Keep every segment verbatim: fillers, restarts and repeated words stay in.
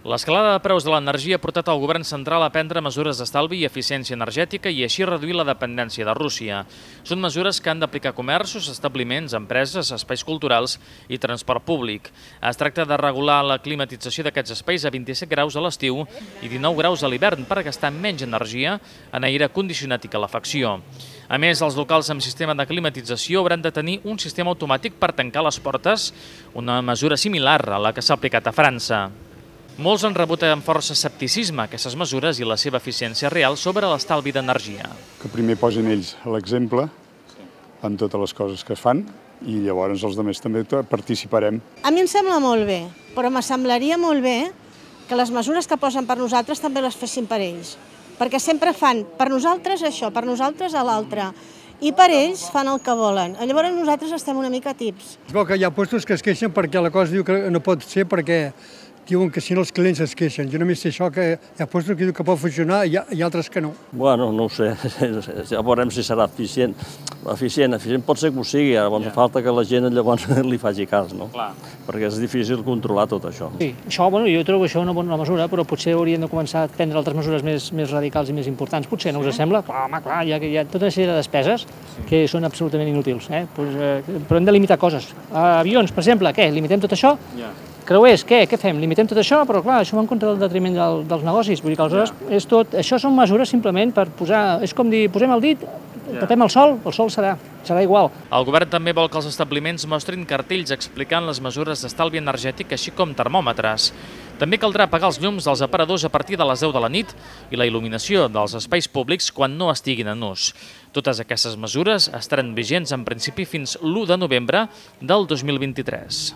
L'escalada de preus de l'energia ha portat el govern central a prendre mesures d'estalvi i eficiència energètica i així reduir la dependència de Rússia. Són mesures que han d'aplicar comerços, establiments, empreses, espais culturals i transport públic. Es tracta de regular la climatització d'aquests espais a vint-i-set graus a l'estiu i dinou graus a l'hivern per gastar menys energia en aire condicionat i calefacció. A més, els locals amb sistema de climatització hauran de tenir un sistema automàtic per tancar les portes, una mesura similar a la que s'ha aplicat a França. Molts han rebut amb força escepticisme aquestes mesures i la seva eficiència real sobre l'estalvi d'energia. Que primer posin ells l'exemple en totes les coses que es fan i llavors els altres també participarem. A mi em sembla molt bé, però m'assemblaria molt bé que les mesures que posen per nosaltres també les fessin per ells. Perquè sempre fan per nosaltres això, per nosaltres a l'altre. I per ells fan el que volen. Llavors nosaltres estem una mica tips. Es veu que hi ha puestos que es queixen perquè la cosa diu que no pot ser perquè diuen que si no els clients es queixen. Jo només sé això, que hi ha puestos que diuen que pot funcionar i hi ha, hi ha altres que no. Bueno, no ho sé, ja veurem si serà eficient. Eficient, eficient pot ser que ho sigui, llavors falta que la gent llavors li faci cas, no? Clar. Perquè és difícil controlar tot això. Sí, això, bueno, jo trobo això una bona mesura, però potser hauríem de començar a prendre altres mesures més, més radicals i més importants. Potser, no us sembla? Clar, home, clar, hi ha, hi ha tota una sèrie de despeses que són absolutament inútils, eh? Pues, eh, però hem de limitar coses. Uh, avions, per exemple, què? Limitem tot això? Ja. Creuers, què? Què fem? Limitem tot això? Però clar, això va en contra del detriment del, dels negocis. Vull dir que aleshores és tot, això són mesures simplement per posar, és com dir, posem el dit, tapem el sol, el sol serà, serà igual. El govern també vol que els establiments mostrin cartells explicant les mesures d'estalvi energètic, així com termòmetres. També caldrà apagar els llums dels aparadors a partir de les deu de la nit i la il·luminació dels espais públics quan no estiguin en ús. Totes aquestes mesures estaran vigents en principi fins l'u de novembre del dos mil vint-i-tres.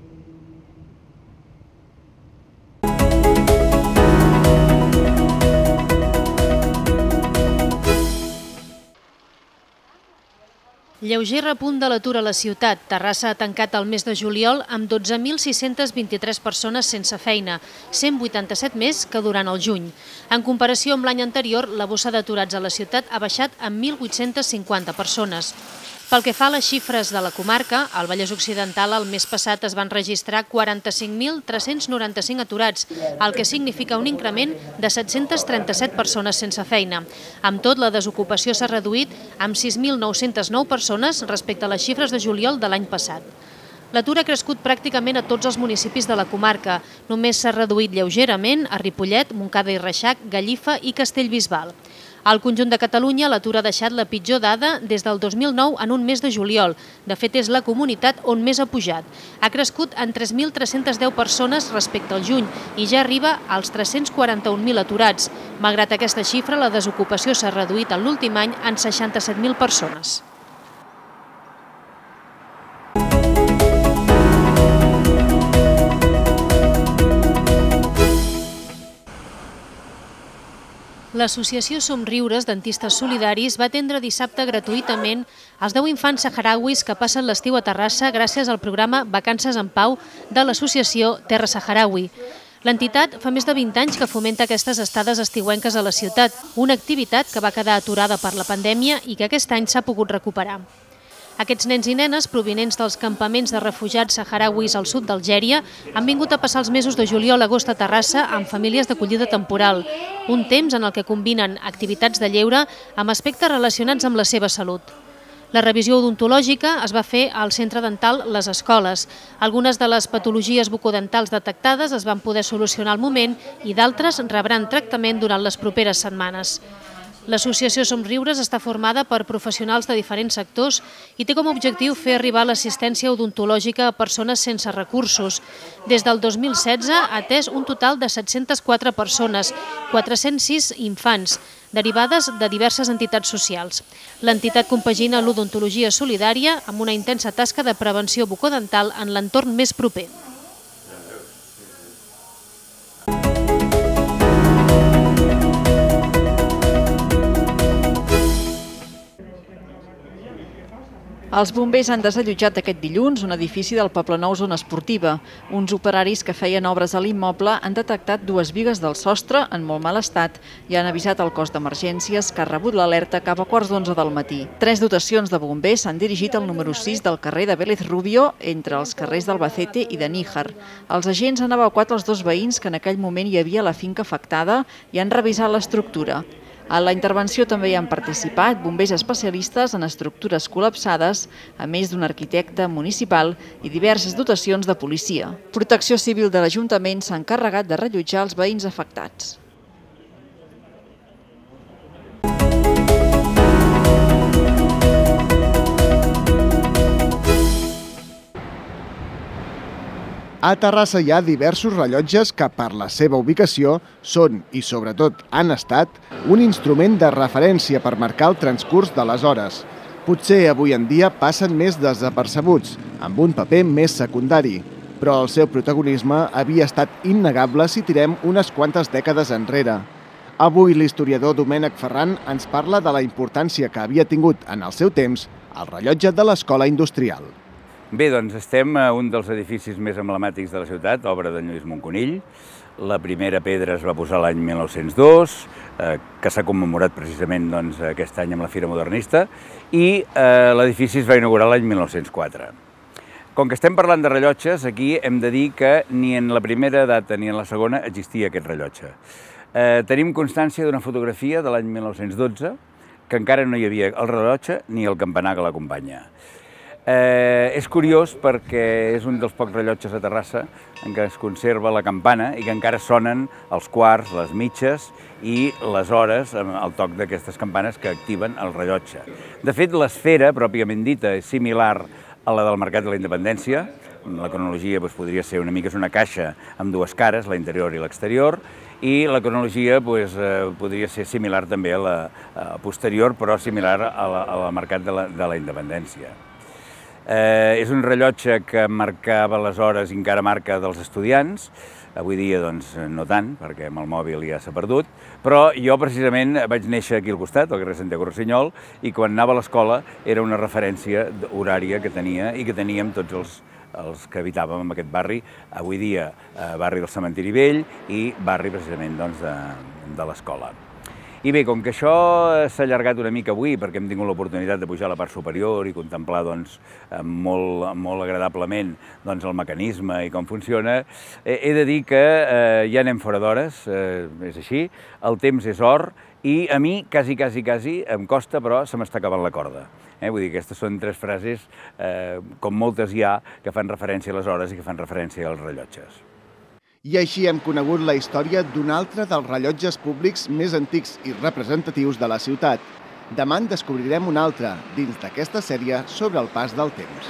Lleuger repunt de l'atur a la ciutat. Terrassa ha tancat el mes de juliol amb dotze mil sis-centes vint-i-tres persones sense feina, cent vuitanta-set més que durant el juny. En comparació amb l'any anterior, la bossa d'aturats a la ciutat ha baixat en mil vuit-centes cinquanta persones. Pel que fa a les xifres de la comarca, al Vallès Occidental el mes passat es van registrar quaranta-cinc mil tres-cents noranta-cinc aturats, el que significa un increment de set-centes trenta-set persones sense feina. Amb tot, la desocupació s'ha reduït amb sis mil nou-centes nou persones respecte a les xifres de juliol de l'any passat. L'atur ha crescut pràcticament a tots els municipis de la comarca. Només s'ha reduït lleugerament a Ripollet, Montcada i Reixac, Gallifa i Castellbisbal. Al conjunt de Catalunya, l'atur ha deixat la pitjor dada des del dos mil nou en un mes de juliol. De fet, és la comunitat on més ha pujat. Ha crescut en tres mil tres-centes deu persones respecte al juny i ja arriba als tres-cents quaranta-un mil aturats. Malgrat aquesta xifra, la desocupació s'ha reduït en l'últim any en seixanta-set mil persones. L'associació Somriures Dentistes Solidaris va atendre dissabte gratuïtament els deu infants saharauis que passen l'estiu a Terrassa gràcies al programa Vacances en Pau de l'associació Terra Saharaui. L'entitat fa més de vint anys que fomenta aquestes estades estiuenques a la ciutat, una activitat que va quedar aturada per la pandèmia i que aquest any s'ha pogut recuperar. Aquests nens i nenes, provinents dels campaments de refugiats saharauis al sud d'Algèria, han vingut a passar els mesos de juliol a agost a Terrassa amb famílies d'acollida temporal, un temps en el que combinen activitats de lleure amb aspectes relacionats amb la seva salut. La revisió odontològica es va fer al centre dental Les Escoles. Algunes de les patologies bucodentals detectades es van poder solucionar al moment i d'altres rebran tractament durant les properes setmanes. L'associació Somriures està formada per professionals de diferents sectors i té com a objectiu fer arribar l'assistència odontològica a persones sense recursos. Des del dos mil setze ha atès un total de set-centes quatre persones, quatre-cents sis infants, derivades de diverses entitats socials. L'entitat compagina l'odontologia solidària amb una intensa tasca de prevenció bucodental en l'entorn més proper. Els bombers han desallotjat aquest dilluns un edifici del Poblenou Zona Esportiva. Uns operaris que feien obres a l'immoble han detectat dues bigues del sostre en molt mal estat i han avisat el cos d'emergències, que ha rebut l'alerta cap a quarts d'onze del matí. Tres dotacions de bombers s'han dirigit al número sis del carrer de Vélez Rubio, entre els carrers d'Albacete i de Níjar. Els agents han evacuat els dos veïns que en aquell moment hi havia a la finca afectada i han revisat l'estructura. A la intervenció també hi han participat bombers especialistes en estructures col·lapsades, a més d'un arquitecte municipal i diverses dotacions de policia. Protecció Civil de l'Ajuntament s'ha encarregat de rellotjar els veïns afectats. A Terrassa hi ha diversos rellotges que, per la seva ubicació, són, i sobretot han estat, un instrument de referència per marcar el transcurs de les hores. Potser avui en dia passen més desapercebuts, amb un paper més secundari, però el seu protagonisme havia estat innegable si tirem unes quantes dècades enrere. Avui l'historiador Domènec Ferran ens parla de la importància que havia tingut en el seu temps el rellotge de l'Escola Industrial. Bé, doncs estem a un dels edificis més emblemàtics de la ciutat, obra d'en Lluís Monconill. La primera pedra es va posar l'any mil nou-cents dos, eh, que s'ha commemorat precisament doncs, aquest any amb la Fira Modernista, i eh, l'edifici es va inaugurar l'any mil nou-cents quatre. Com que estem parlant de rellotges, aquí hem de dir que ni en la primera data ni en la segona existia aquest rellotge. Eh, tenim constància d'una fotografia de l'any mil nou-cents dotze, que encara no hi havia el rellotge ni el campanar que l'acompanya. Eh, és curiós perquè és un dels pocs rellotges a Terrassa en què es conserva la campana i que encara sonen els quarts, les mitges i les hores, el toc d'aquestes campanes que activen el rellotge. De fet, l'esfera, pròpiament dita, és similar a la del Mercat de la Independència. La cronologia doncs, podria ser una mica és una caixa amb dues cares, la interior i l'exterior, i la cronologia doncs, eh, podria ser similar també a la a posterior, però similar a la, a la Mercat de la, de la Independència. Eh, és un rellotge que marcava les hores i encara marca dels estudiants. Avui dia doncs, no tant, perquè amb el mòbil ja s'ha perdut, però jo precisament vaig néixer aquí al costat, al carrer Santiago Rossinyol, i quan anava a l'escola era una referència horària que tenia i que teníem tots els, els que habitàvem en aquest barri, avui dia eh, barri del Cementiri Vell i barri precisament doncs, de, de l'escola. I bé, com que això s'ha allargat una mica avui, perquè hem tingut l'oportunitat de pujar a la part superior i contemplar doncs, molt, molt agradablement doncs, el mecanisme i com funciona, he de dir que eh, ja anem fora d'hores, eh, és així, el temps és or i a mi, quasi, quasi, quasi, em costa, però se m'està acabant la corda. Eh? Vull dir, aquestes són tres frases, eh, com moltes hi ha, que fan referència a les hores i que fan referència als rellotges. I així hem conegut la història d'un altre dels rellotges públics més antics i representatius de la ciutat. Demà en descobrirem un altre, dins d'aquesta sèrie sobre el pas del temps.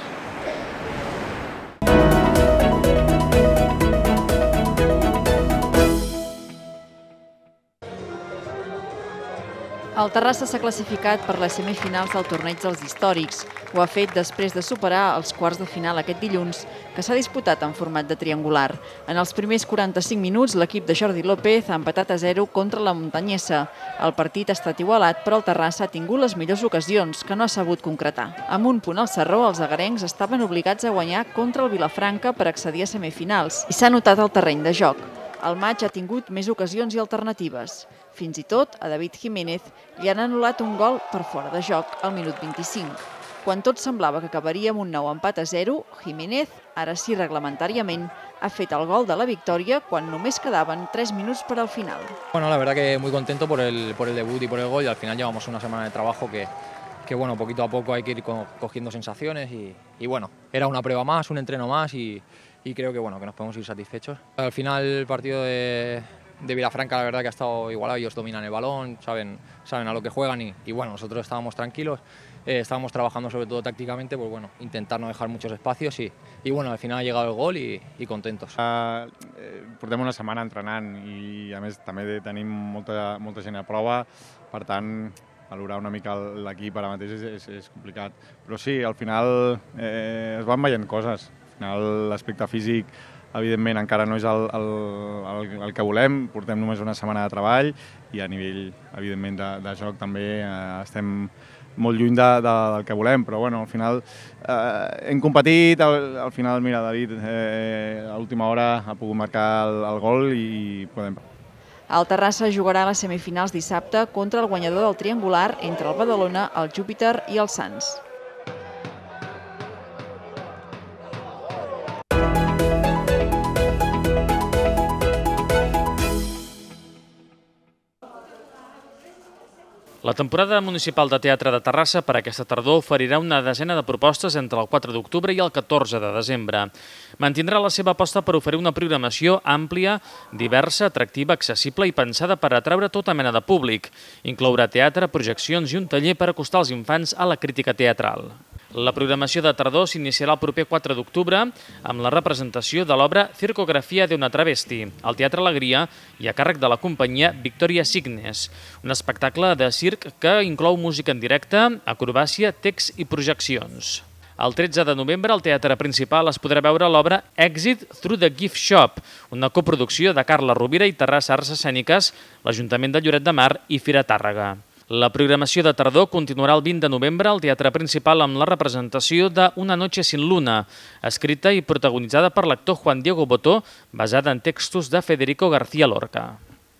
El Terrassa s'ha classificat per les semifinals del torneig dels històrics. Ho ha fet després de superar els quarts de final aquest dilluns, que s'ha disputat en format de triangular. En els primers quaranta-cinc minuts, l'equip de Jordi López ha empatat a zero contra la Muntanyesa. El partit ha estat igualat, però el Terrassa ha tingut les millors ocasions, que no ha sabut concretar. Amb un punt al Sarró, els agarencs estaven obligats a guanyar contra el Vilafranca per accedir a semifinals, i s'ha notat el terreny de joc. El maig ha tingut més ocasions i alternatives. Fins i tot, a David Jiménez li han anul·lat un gol per fora de joc al minut vint-i-cinc. Quan tot semblava que acabaria amb un nou empat a zero, Jiménez, ara sí reglamentàriament, ha fet el gol de la victòria quan només quedaven tres minuts per al final. Bueno, la verdad que muy contento por el, por el debut y por el gol, y al final llevamos una semana de trabajo que, que bueno, poquito a poco hay que ir co cogiendo sensaciones y, y bueno, era una prueba más, un entreno más y, y creo que bueno, que nos podemos ir satisfechos. Al final el partido de, de Vilafranca la verdad que ha estado igualado, ellos dominan el balón, saben, saben a lo que juegan y, y bueno, nosotros estábamos tranquilos, eh, estábamos trabajando sobre todo tácticamente, pues bueno, intentar no dejar muchos espacios y, y bueno, al final ha llegado el gol y, y contentos. Uh, eh, portem una setmana entrenant i a més també tenim molta, molta gent a prova, per tant valorar una mica l'equip ara mateix és, és, és complicat. Però sí, al final eh, es van veient coses. Al final l'aspecte físic evidentment encara no és el, el, el, el que volem, portem només una setmana de treball i a nivell evidentment de, de joc també eh, estem molt lluny de, de, del que volem, però bueno, al final eh, hem competit, al, al final, mira, David, eh, a l'última hora ha pogut marcar el, el gol i podem... El Terrassa jugarà a les semifinals dissabte contra el guanyador del triangular entre el Badalona, el Júpiter i el Sants. La temporada municipal de teatre de Terrassa per aquesta tardor oferirà una desena de propostes entre el quatre d'octubre i el catorze de desembre. Mantindrà la seva aposta per oferir una programació àmplia, diversa, atractiva, accessible i pensada per atraure tota mena de públic. Inclourà teatre, projeccions i un taller per acostar els infants a la crítica teatral. La programació de tardor s'iniciarà el proper quatre d'octubre amb la representació de l'obra Circografia de una travesti, al Teatre Alegria i a càrrec de la companyia Victoria Signes, un espectacle de circ que inclou música en directe, acrobàcia, text i projeccions. El tretze de novembre al Teatre Principal es podrà veure l'obra Exit Through the Gift Shop, una coproducció de Carla Rovira i Terrassa Arts Escèniques, l'Ajuntament de Lloret de Mar i Fira Tàrrega. La programació de tardor continuarà el vint de novembre al Teatre Principal amb la representació de Una noche sin luna, escrita i protagonitzada per l'actor Juan Diego Botó, basada en textos de Federico García Lorca.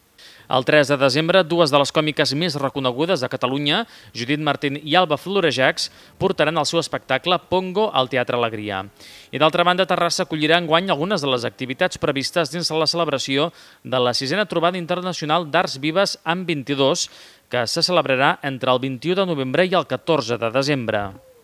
El tres de desembre, dues de les còmiques més reconegudes de Catalunya, Judit Martín i Alba Florejacs, portaran el seu espectacle Pongo al Teatre Alegria. I d'altra banda, Terrassa acollirà enguany algunes de les activitats previstes dins la celebració de la sisena trobada internacional d'Arts Vives amb vint-i-dos, que se celebrarà entre el vint-i-u de novembre i el catorze de desembre.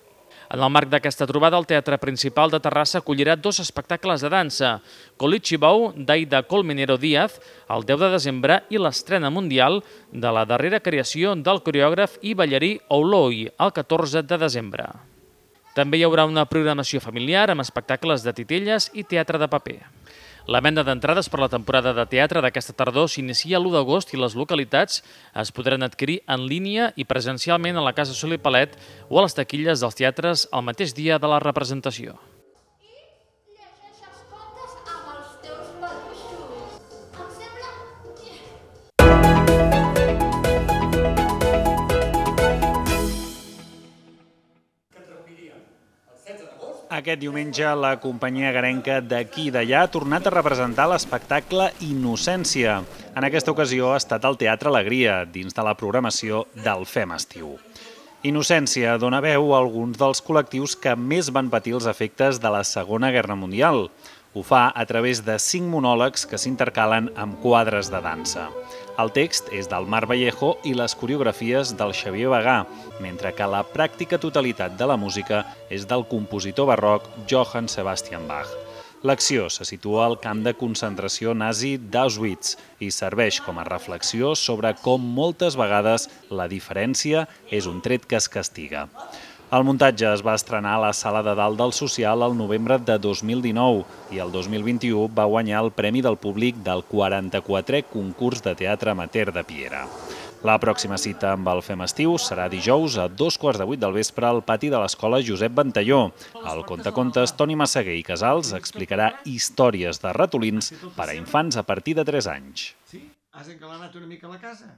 En el marc d'aquesta trobada, el Teatre Principal de Terrassa acollirà dos espectacles de dansa, Colichibou d'Aida Colmenero Díaz, el deu de desembre, i l'estrena mundial de la darrera creació del coreògraf i ballarí Ouloi, el catorze de desembre. També hi haurà una programació familiar amb espectacles de titelles i teatre de paper. La venda d'entrades per la temporada de teatre d'aquesta tardor s'inicia l'u d'agost i les localitats es podran adquirir en línia i presencialment a la Casa Sol i Palet o a les taquilles dels teatres el mateix dia de la representació. Aquest diumenge, la companyia garenca d'aquí i d'allà ha tornat a representar l'espectacle Innocència. En aquesta ocasió ha estat al Teatre Alegria, dins de la programació del Fem Estiu. Innocència dona veu a alguns dels col·lectius que més van patir els efectes de la Segona Guerra Mundial. Ho fa a través de cinc monòlegs que s'intercalen amb quadres de dansa. El text és del Marc Vallejo i les coreografies del Xavier Bagà, mentre que la pràctica totalitat de la música és del compositor barroc Johann Sebastian Bach. L'acció se situa al camp de concentració nazi d'Auschwitz i serveix com a reflexió sobre com moltes vegades la diferència és un tret que es castiga. El muntatge es va estrenar a la Sala de Dalt del Social el novembre de dos mil dinou i el dos mil vint-i-u va guanyar el Premi del Públic del quaranta-quatrè Concurs de Teatre Amateur de Piera. La pròxima cita amb el Fem Estiu serà dijous a dos quarts de vuit del vespre al pati de l'Escola Josep Ventalló. El contacontes Toni Massaguer i Casals explicarà històries de ratolins per a infants a partir de tres anys. Sí? Has encalanat una mica la casa?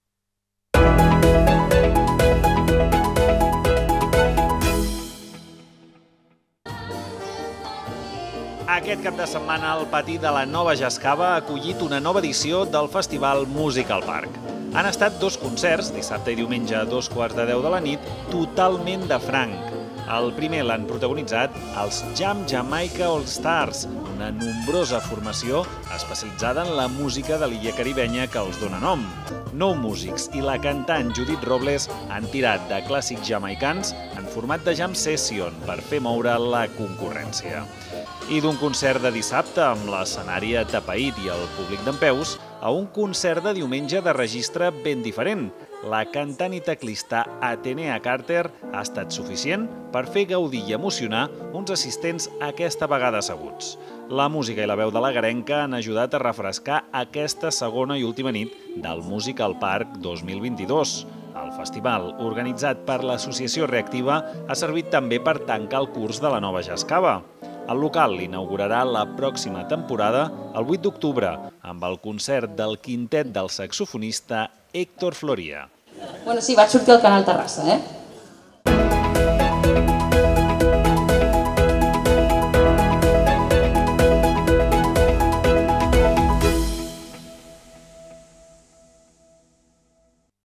Aquest cap de setmana el pati de la Nova Jascava ha acollit una nova edició del Festival Musical Park. Han estat dos concerts, dissabte i diumenge a dos quarts de deu de la nit, totalment de franc. El primer l'han protagonitzat els Jam Jamaica All Stars, una nombrosa formació especialitzada en la música de l'illa caribenya que els dona nom. Nou músics i la cantant Judit Robles han tirat de clàssics jamaicans en format de jam session per fer moure la concurrència. I d'un concert de dissabte amb l'escenari atapeït i el públic dempeus a un concert de diumenge de registre ben diferent. La cantant i teclista Atenea Carter ha estat suficient per fer gaudir i emocionar uns assistents aquesta vegada asseguts. La música i la veu de la garenca han ajudat a refrescar aquesta segona i última nit del Musical Park dos mil vint-i-dos. El festival, organitzat per l'Associació Reactiva, ha servit també per tancar el curs de la Nova Jascava. El local l'inaugurarà la pròxima temporada, el vuit d'octubre, amb el concert del quintet del saxofonista Héctor Floria. Bueno, sí, vaig sortir al Canal Terrassa, eh?